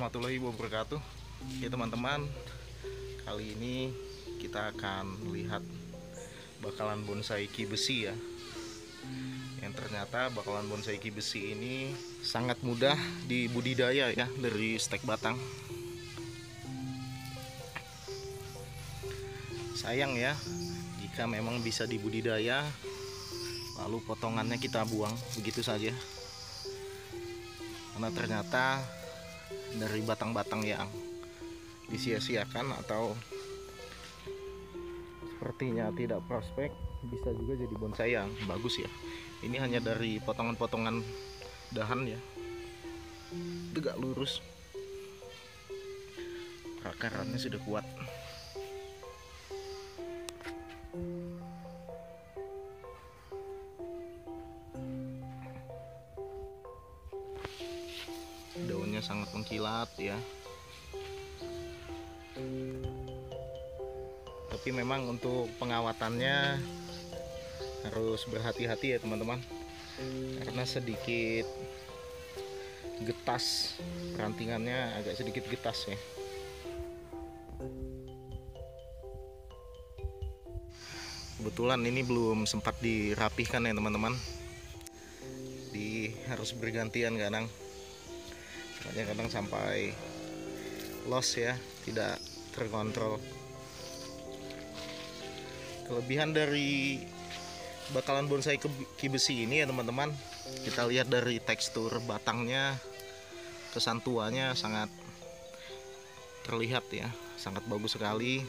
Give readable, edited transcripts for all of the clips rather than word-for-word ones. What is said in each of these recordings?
warahmatullahi wabarakatuh. Ya teman-teman, kali ini kita akan lihat bakalan bonsai ki besi ya. Yang ternyata bakalan bonsai ki besi ini sangat mudah dibudidaya ya dari stek batang. Sayang ya, jika memang bisa dibudidaya lalu potongannya kita buang begitu saja. Karena ternyata dari batang-batang yang disia-siakan atau sepertinya tidak prospek bisa juga jadi bonsai yang bagus ya. Ini hanya dari potongan-potongan dahan ya, tegak lurus, akarannya sudah kuat. Daunnya sangat mengkilat ya. Tapi memang untuk pengawatannya harus berhati-hati ya teman-teman, karena sedikit getas, rantingannya agak sedikit getas ya. Kebetulan ini belum sempat dirapihkan ya teman-teman, harus bergantian kadang sampai loss ya, tidak terkontrol. Kelebihan dari bakalan bonsai ki besi ini ya teman-teman, kita lihat dari tekstur batangnya, kesan tuanya sangat terlihat ya, sangat bagus sekali.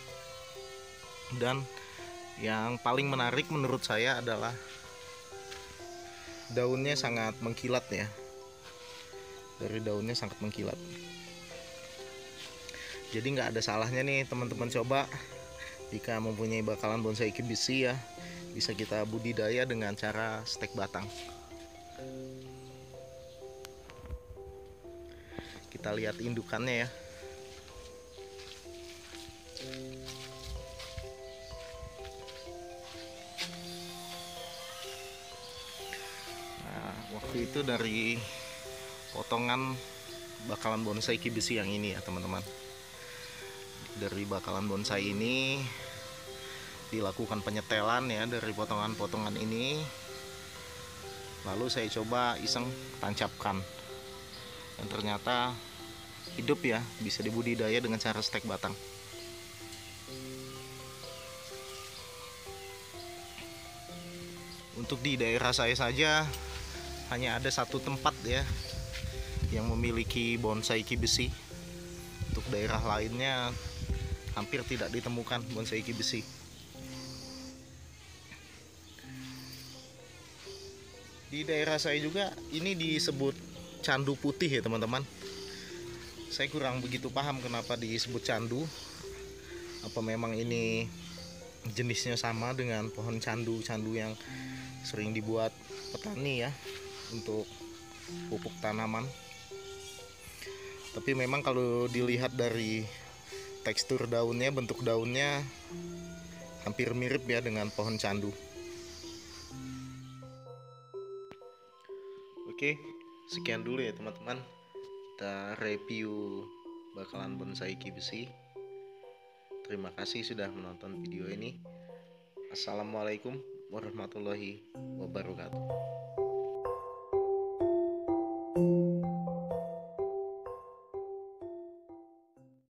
Dan yang paling menarik menurut saya adalah daunnya sangat mengkilat ya. Dari daunnya sangat mengkilat. Jadi nggak ada salahnya nih teman-teman coba jika mempunyai bakalan bonsai ki besi ya, bisa kita budidaya dengan cara stek batang. Kita lihat indukannya ya. Nah, waktu itu dari potongan bakalan bonsai ki besi yang ini ya teman-teman. Dari bakalan bonsai ini dilakukan penyetelan ya dari potongan-potongan ini. Lalu saya coba iseng tancapkan. Dan ternyata hidup ya, bisa dibudidaya dengan cara stek batang. Untuk di daerah saya saja hanya ada satu tempat ya yang memiliki bonsai ki besi. Untuk daerah lainnya hampir tidak ditemukan bonsai ki besi. Di daerah saya juga ini disebut candu putih ya teman-teman. Saya kurang begitu paham kenapa disebut candu. Apa memang ini jenisnya sama dengan pohon candu yang sering dibuat petani ya untuk pupuk tanaman. Tapi memang kalau dilihat dari tekstur daunnya, bentuk daunnya hampir mirip ya dengan pohon candu. Oke, sekian dulu ya teman-teman, kita review bakalan bonsai ki besi. Terima kasih sudah menonton video ini. Assalamualaikum warahmatullahi wabarakatuh.